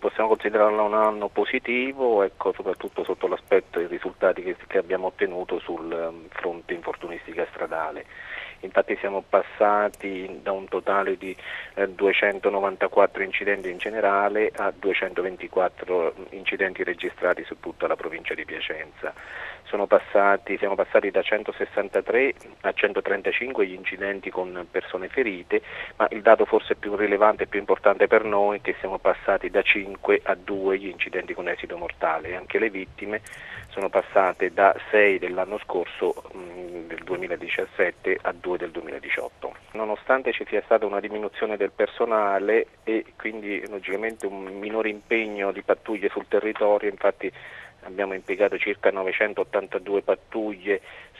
possiamo considerarlo un anno positivo, ecco, soprattutto sotto l'aspetto dei risultati che abbiamo ottenuto sul fronte infortunistica stradale. Infatti siamo passati da un totale di 294 incidenti in generale a 224 incidenti registrati su tutta la provincia di Piacenza. Siamo passati da 163 a 135 gli incidenti con persone ferite, ma il dato forse più rilevante e più importante per noi è che siamo passati da 5 a 2 gli incidenti con esito mortale. Anche le vittime sono passate da 6 dell'anno scorso, del 2017, a 2 del 2018. Nonostante ci sia stata una diminuzione del personale e quindi logicamente un minore impegno di pattuglie sul territorio, infatti abbiamo impiegato circa 982 pattuglie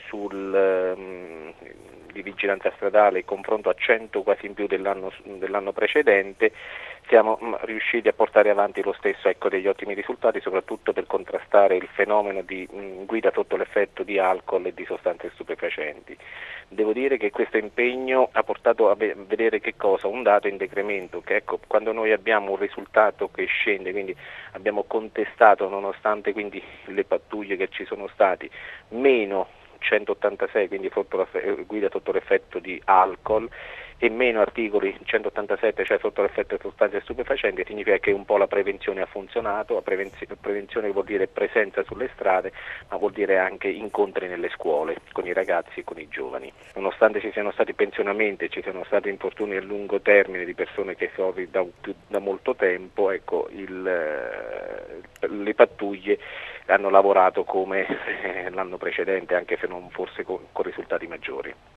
di vigilanza stradale in confronto a 100 quasi in più dell'anno precedente, siamo riusciti a portare avanti lo stesso degli ottimi risultati, soprattutto per contrastare il fenomeno di guida sotto l'effetto di alcol e di sostanze stupefacenti. Devo dire che questo impegno ha portato a vedere che cosa? Un dato in decremento, che quando noi abbiamo un risultato che scende, quindi abbiamo contestato, nonostante quindi le pattuglie che ci sono stati, meno 186, quindi guida sotto l'effetto di alcol, e meno articoli 187, cioè sotto l'effetto di sostanze stupefacenti, significa che un po' la prevenzione ha funzionato. La prevenzione vuol dire presenza sulle strade, ma vuol dire anche incontri nelle scuole con i ragazzi e con i giovani. Nonostante ci siano stati pensionamenti, ci siano stati infortuni a lungo termine di persone che sono da molto tempo, le pattuglie hanno lavorato come l'anno precedente, anche se non forse con risultati maggiori.